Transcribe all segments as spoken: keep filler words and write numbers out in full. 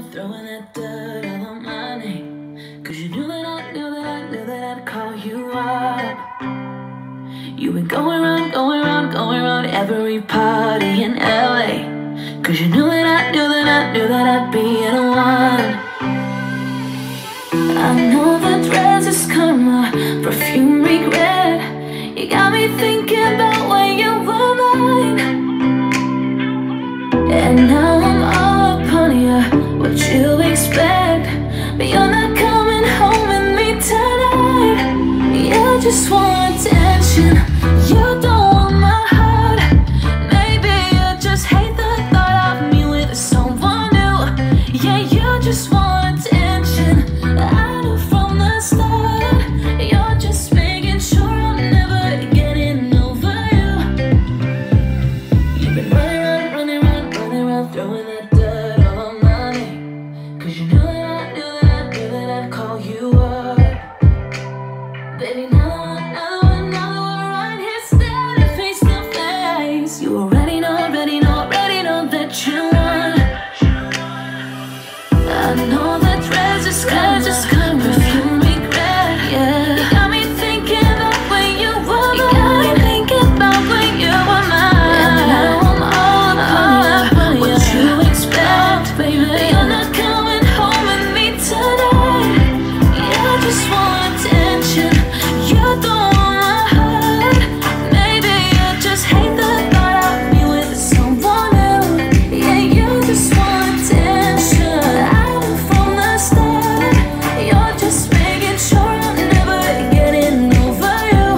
throwing that dirt all on my name. Cause you knew that I knew that I knew that I'd call you up. You've been going around, going around, going around every party in L A. Cause you knew that I knew that I knew that I'd be in a one. I know that dress is karma, perfume regret. You got me thinking about when you were mine. And now I'm all up on you, what you expect? But you're not coming home with me tonight. You just want attention, you don't want my heart. Maybe you just hate the thought of me with someone new. Yeah, you just want attention, I knew from the start. You're just making sure I'm never getting over you. You've been running around, running around, running around, throwing that dirt all on my name. Cause you knew that I knew that I knew that I'd call you up. Baby, now that, now that, now that we're right here standing face to face, you already know, already know, already know that you won. I know that dress is karma, just karma, perfume regret. Yeah, you got me thinking about when you were mine. You got me thinking about when you were mine. And now I'm all up on you, what you expect, baby? You're not coming home with me tonight. You just want attention, you don't want my heart. Maybe you just hate the thought of me with someone else. Yeah, you just want attention, I knew from the start. You're just making sure I'm never getting over you.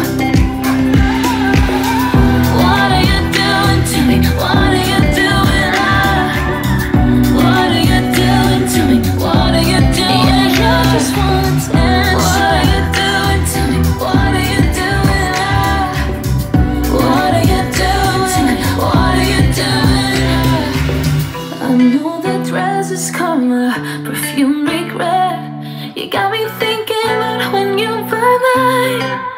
What are you doing to me? What are you doing? Ah, what are you doing to me? What are you doing? Yeah, you just want attention. What are you doing to me? What are you doing? Ah, what are you doing to me? What are you doing? I know that dress is karma, perfume regret. You got me thinking about when you were mine.